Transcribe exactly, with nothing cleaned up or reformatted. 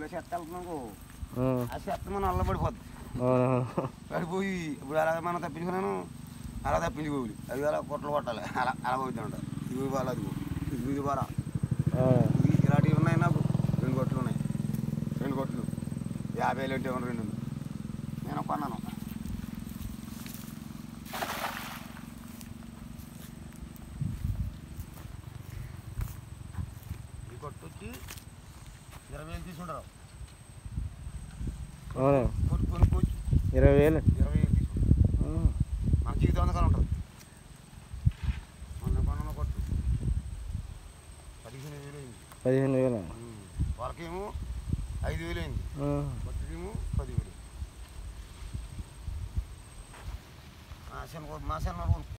చెత్త వెళ్తున్నావు ఆ చెత్త మనం అల్ల పడిపోద్ది పడిపోయి ఇప్పుడు అలా మనం తప్పించుకున్నాను అలా తప్పించుకోవాలి అది అలా కొట్టలు కొట్టాలి అలా అలా పోతూ ఉంటాయి ఇది బాగా అది ఇది ఇది బాగా ఇలాంటివి ఉన్నాయి నాకు రెండు కొట్లు ఉన్నాయి రెండు కొట్లు యాభై వేలు అంటే రెండు నేను కొన్నాను ఈ కొట్టు వచ్చి ఇరవై వేలు తీసుకుంటారు కొట్టు కొనుక్కోవచ్చు ఇరవై వేలు ఇరవై వేలు తీసుకుంటారు మన జీవితం అందుకని ఉంటుంది మొన్న కొన్న కొట్టు పదిహేను వేలు అయింది పదిహేను వేలు వాళ్ళకేమో ఐదు వేలు అయింది కొట్టుకేమో పదివేలు మా శని మా శని